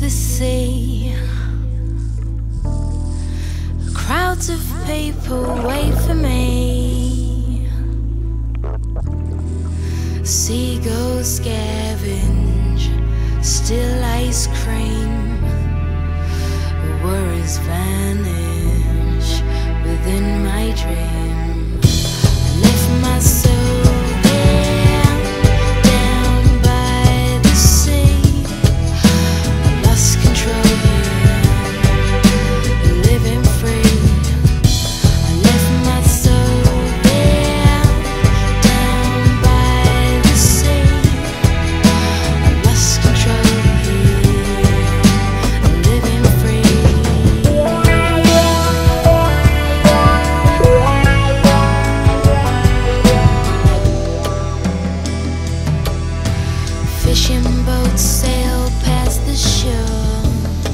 the sea. Crowds of people wait for me. Seagulls scavenge still ice cream. Worries vanish within my dream. I left my soul there, down by the sea. I lost control here, living free. I left my soul there, down by the sea. I lost control here, living free. Fishing boats sail past the shore.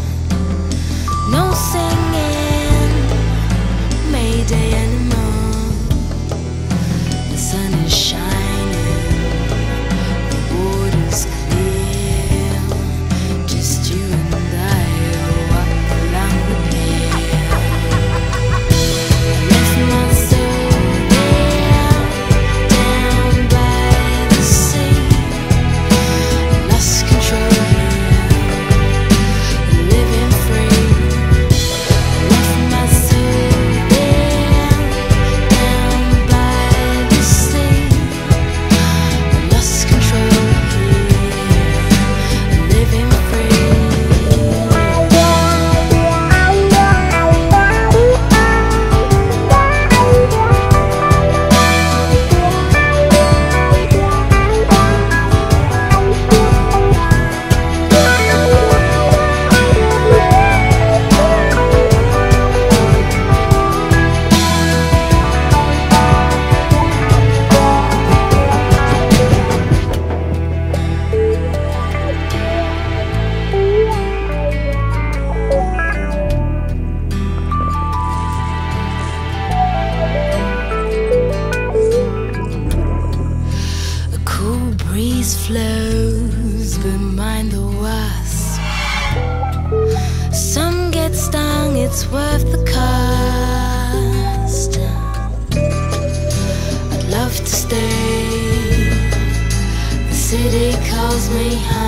No singing Mayday anymore. The sun is shining, the water's clear. Just you and I walk along the pier. I left my soul there, down by the sea. Lost control here, living free. Left my soul there, down by the sea. Lost control here, living free. Breeze flows behind the wasp. Some get stung, it's worth the cost. I'd love to stay. The city calls me home.